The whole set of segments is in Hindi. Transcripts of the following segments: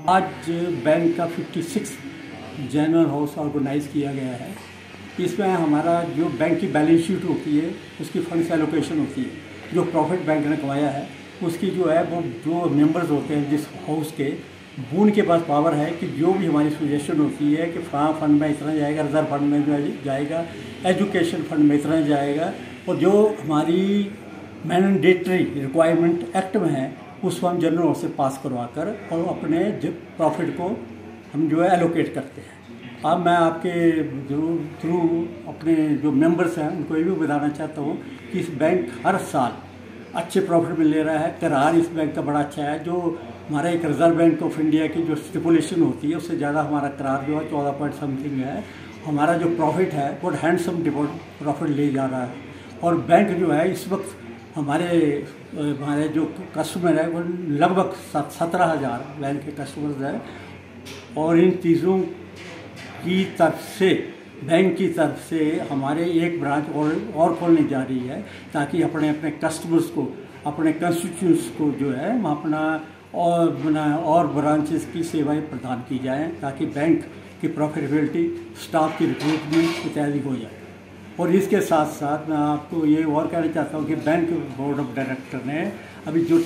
आज बैंक का 56 जनरल हाउस ऑर्गेनाइज किया गया है। इसमें हमारा जो बैंक की बैलेंस शीट होती है, उसकी फंड्स एलोकेशन होती है, जो प्रॉफिट बैंक ने कमाया है उसकी जो है वो जो मेंबर्स होते हैं जिस हाउस के, वो उनके पास पावर है कि जो भी हमारी सजेशन होती है कि फलां फंड में इतना जाएगा, रिजर्व फंड में जाएगा, एजुकेशन फंड में इतना जाएगा, और जो हमारी मैंडेटरी रिक्वायरमेंट एक्ट में है उसको हम जनरल हाउस से पास करवा कर और अपने प्रॉफिट को हम जो है एलोकेट करते हैं। अब मैं आपके थ्रू अपने जो मेंबर्स हैं उनको ये भी बताना चाहता हूँ कि इस बैंक हर साल अच्छे प्रॉफिट में ले रहा है। करार इस बैंक का बड़ा अच्छा है। जो हमारा एक रिजर्व बैंक ऑफ इंडिया की जो स्टिपुलेशन होती है उससे ज़्यादा हमारा करार जो है 14 पॉइंट समथिंग है। हमारा जो प्रॉफिट है वो हैंडसम प्रॉफिट ले जा रहा है। और बैंक जो है इस वक्त हमारे जो कस्टमर है वो लगभग 17,000 बैंक के कस्टमर्स हैं। और इन चीज़ों की तरफ से बैंक की तरफ से हमारे एक ब्रांच और खोलने जा रही है ताकि अपने कस्टमर्स को, अपने कंस्टिट्यूंट्स को जो है हम अपना और ब्रांचेस की सेवाएं प्रदान की जाएं ताकि बैंक की प्रॉफिटेबिलिटी, स्टाफ की रिक्रूटमेंट इत्यादि हो जाए। और इसके साथ साथ मैं आपको ये और कहना चाहता हूँ कि बैंक बोर्ड ऑफ डायरेक्टर ने अभी जो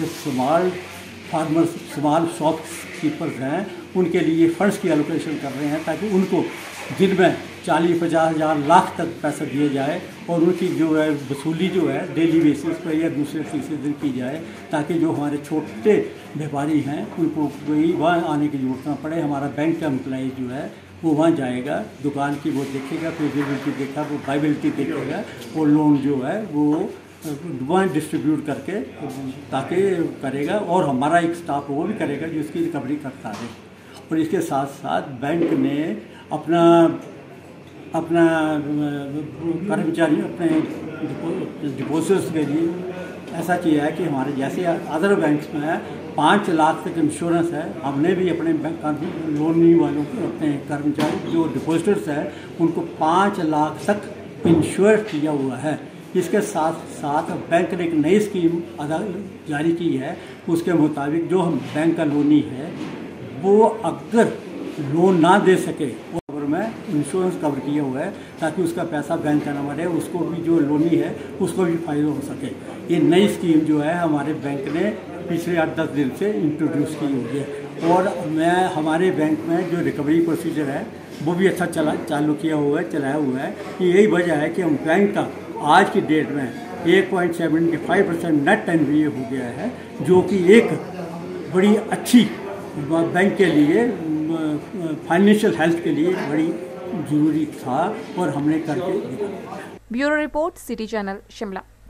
स्मॉल शॉपकीपर्स हैं उनके लिए फंड्स की एलोकेशन कर रहे हैं ताकि उनको दिन में 40-50 हज़ार लाख तक पैसा दिया जाए और उनकी जो है वसूली जो है डेली बेसिस पर या दूसरे तीसरे दिन की जाए ताकि जो हमारे छोटे व्यापारी हैं उनको कोई वहाँ आने की जरूरत ना पड़े। हमारा बैंक का एम्प्लॉई जो है वो वहाँ जाएगा, दुकान की वो देखेगा, फिजिबिलिटी देखा, वो वाइबिलिटी देखेगा, वो लोन जो है वो वहाँ डिस्ट्रीब्यूट करके ताकि करेगा और हमारा एक स्टाफ वो भी करेगा जो इसकी रिकवरी करता है। और इसके साथ साथ बैंक ने अपना कर्मचारी अपने डिपोजिटर्स के लिए ऐसा किया है कि हमारे जैसे अदर बैंक्स में 5 लाख तक इंश्योरेंस है। हमने भी अपने बैंक लोन वालों को, अपने कर्मचारी जो डिपोजिटर्स हैं उनको 5 लाख तक इंश्योर किया हुआ है। इसके साथ साथ बैंक ने एक नई स्कीम जारी की है। उसके मुताबिक जो हम बैंक का लोनी है वो अगर लोन ना दे सके और में इंश्योरेंस कवर किया हुआ है ताकि उसका पैसा बैंक का ना मरे, उसको भी जो लोनी है उसको भी फायदा हो सके। ये नई स्कीम जो है हमारे बैंक ने पिछले 8-10 दिन से इंट्रोड्यूस की हुई है। और हमारे बैंक में जो रिकवरी प्रोसीजर है वो भी अच्छा चलाया हुआ है। यही वजह है कि हम बैंक का आज की डेट में 1.75% नेट एनपीए हो गया है, जो कि एक बड़ी अच्छी बैंक के लिए, फाइनेंशियल हेल्थ के लिए बड़ी जरूरी था और हमने करके दिखाया। Bureau report, city channel, Shimla.